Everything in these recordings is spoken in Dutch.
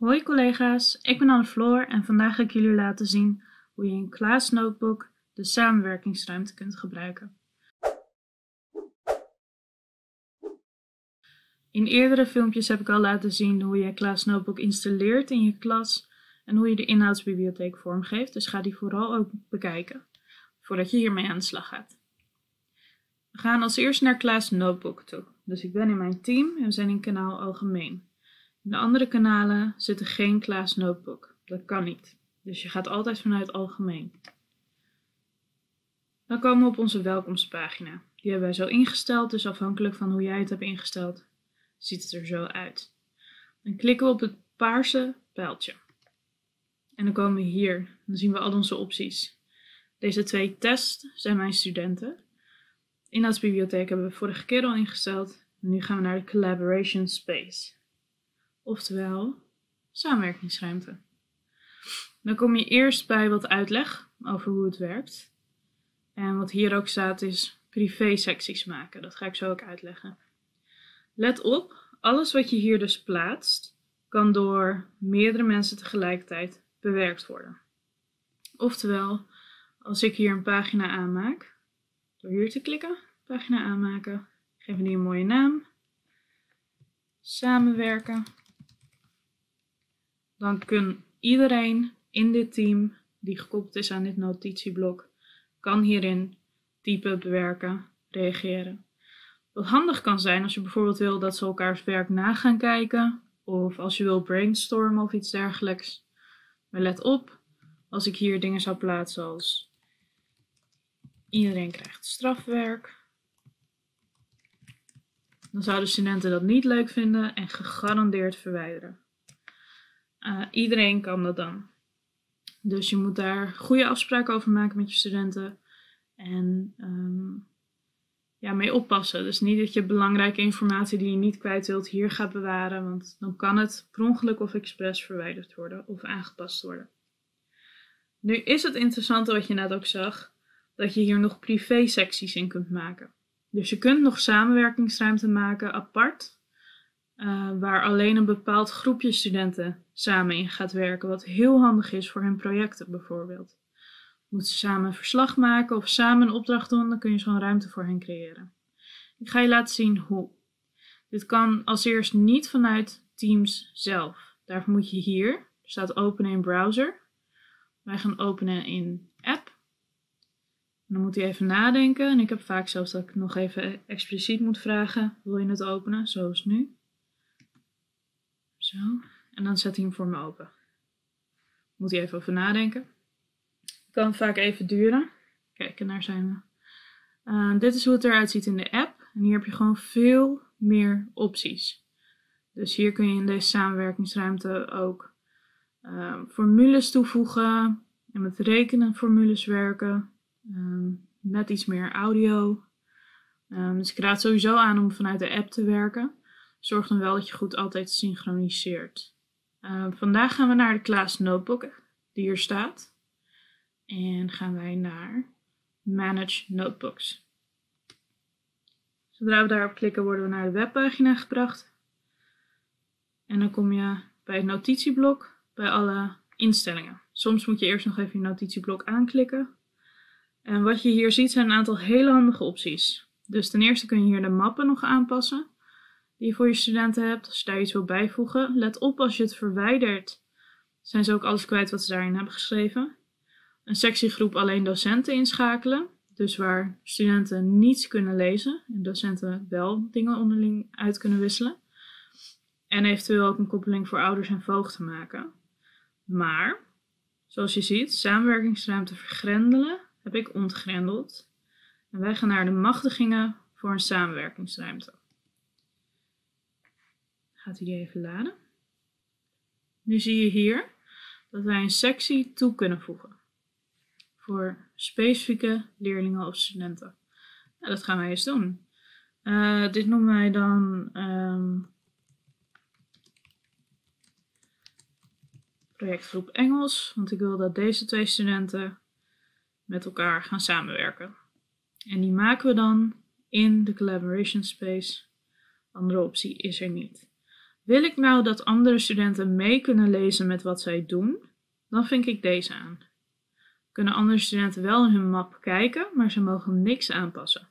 Hoi collega's, ik ben Anne-Floor en vandaag ga ik jullie laten zien hoe je in Class Notebook de samenwerkingsruimte kunt gebruiken. In eerdere filmpjes heb ik al laten zien hoe je Class Notebook installeert in je klas en hoe je de inhoudsbibliotheek vormgeeft, dus ga die vooral ook bekijken voordat je hiermee aan de slag gaat. We gaan als eerst naar Class Notebook toe, dus ik ben in mijn team en we zijn in kanaal algemeen. In de andere kanalen zit er geen Class Notebook. Dat kan niet. Dus je gaat altijd vanuit algemeen. Dan komen we op onze welkomstpagina. Die hebben wij zo ingesteld, dus afhankelijk van hoe jij het hebt ingesteld, ziet het er zo uit. Dan klikken we op het paarse pijltje. En dan komen we hier. Dan zien we al onze opties. Deze 2 tests zijn mijn studenten. Inhoudsbibliotheek hebben we vorige keer al ingesteld. En nu gaan we naar de Collaboration Space. Oftewel, samenwerkingsruimte. Dan kom je eerst bij wat uitleg over hoe het werkt. En wat hier ook staat is privé-secties maken. Dat ga ik zo ook uitleggen. Let op, alles wat je hier dus plaatst, kan door meerdere mensen tegelijkertijd bewerkt worden. Oftewel, als ik hier een pagina aanmaak, door hier te klikken, pagina aanmaken, geven die een mooie naam, samenwerken. Dan kan iedereen in dit team die gekoppeld is aan dit notitieblok, kan hierin typen, bewerken, reageren. Wat handig kan zijn als je bijvoorbeeld wil dat ze elkaars werk na gaan kijken, of als je wil brainstormen of iets dergelijks. Maar let op, als ik hier dingen zou plaatsen als iedereen krijgt strafwerk, dan zouden studenten dat niet leuk vinden en gegarandeerd verwijderen. Iedereen kan dat dan. Dus je moet daar goede afspraken over maken met je studenten. En mee oppassen. Dus niet dat je belangrijke informatie die je niet kwijt wilt hier gaat bewaren. Want dan kan het per ongeluk of expres verwijderd worden of aangepast worden. Nu is het interessante wat je net ook zag. Dat je hier nog privé secties in kunt maken. Dus je kunt nog samenwerkingsruimte maken apart. Waar alleen een bepaald groepje studenten samen in gaat werken, wat heel handig is voor hun projecten bijvoorbeeld. Moeten ze samen een verslag maken of samen een opdracht doen, dan kun je zo'n ruimte voor hen creëren. Ik ga je laten zien hoe. Dit kan als eerst niet vanuit Teams zelf. Daarvoor moet je hier, er staat openen in browser. Wij gaan openen in app. En dan moet hij even nadenken. En ik heb vaak zelfs dat ik nog even expliciet moet vragen, wil je het openen, zoals nu. Zo, en dan zet hij hem voor me open. Moet hij even over nadenken. Kan vaak even duren. Kijk, en daar zijn we. Dit is hoe het eruit ziet in de app. En hier heb je gewoon veel meer opties. Dus hier kun je in deze samenwerkingsruimte ook formules toevoegen. En met rekenenformules werken. Met iets meer audio. Dus ik raad sowieso aan om vanuit de app te werken. Zorg dan wel dat je goed altijd synchroniseert. Vandaag gaan we naar de Class Notebook die hier staat. En gaan wij naar Manage Notebooks. Zodra we daarop klikken worden we naar de webpagina gebracht. En dan kom je bij het notitieblok bij alle instellingen. Soms moet je eerst nog even je notitieblok aanklikken. En wat je hier ziet zijn een aantal hele handige opties. Dus ten eerste kun je hier de mappen nog aanpassen die je voor je studenten hebt. Als je daar iets wil bijvoegen, let op als je het verwijdert, zijn ze ook alles kwijt wat ze daarin hebben geschreven. Een sectiegroep alleen docenten inschakelen, dus waar studenten niets kunnen lezen en docenten wel dingen onderling uit kunnen wisselen. En eventueel ook een koppeling voor ouders en voogden maken. Maar, zoals je ziet, samenwerkingsruimte vergrendelen heb ik ontgrendeld. En wij gaan naar de machtigingen voor een samenwerkingsruimte. Gaat hij die even laden. Nu zie je hier dat wij een sectie toe kunnen voegen. Voor specifieke leerlingen of studenten. Nou, dat gaan wij eens doen. Dit noemen wij dan projectgroep Engels. Want ik wil dat deze 2 studenten met elkaar gaan samenwerken. En die maken we dan in de Collaboration Space. Andere optie is er niet. Wil ik nou dat andere studenten mee kunnen lezen met wat zij doen? Dan vink ik deze aan. Kunnen andere studenten wel in hun map kijken, maar ze mogen niks aanpassen.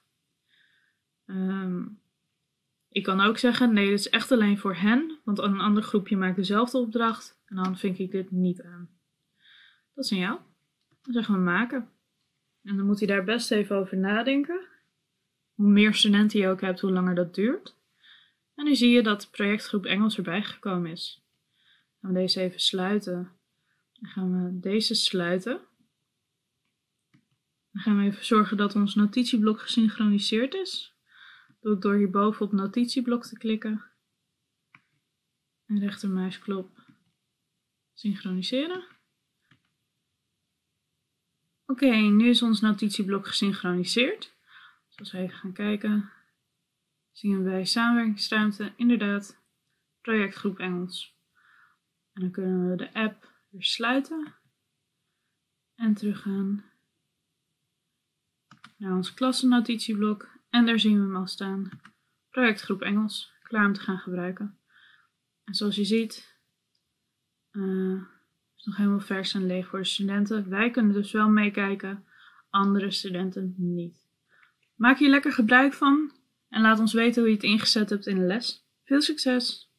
Ik kan ook zeggen, nee, dit is echt alleen voor hen, want een ander groepje maakt dezelfde opdracht en dan vink ik dit niet aan. Dat is aan jou. Dan zeggen we maken. En dan moet je daar best even over nadenken. Hoe meer studenten je ook hebt, hoe langer dat duurt. En nu zie je dat projectgroep Engels erbij gekomen is. Dan gaan we deze even sluiten. Dan gaan we deze sluiten. Dan gaan we even zorgen dat ons notitieblok gesynchroniseerd is. Dat doe ik door hierboven op notitieblok te klikken. En rechtermuisknop synchroniseren. Oké, nu is ons notitieblok gesynchroniseerd. Dus als we even gaan kijken, zien we bij samenwerkingsruimte inderdaad projectgroep Engels. En dan kunnen we de app weer sluiten en teruggaan naar ons klassennotitieblok. En daar zien we hem al staan, projectgroep Engels, klaar om te gaan gebruiken. En zoals je ziet, is nog helemaal vers en leeg voor de studenten. Wij kunnen dus wel meekijken, andere studenten niet. Maak hier lekker gebruik van en laat ons weten hoe je het ingezet hebt in de les. Veel succes!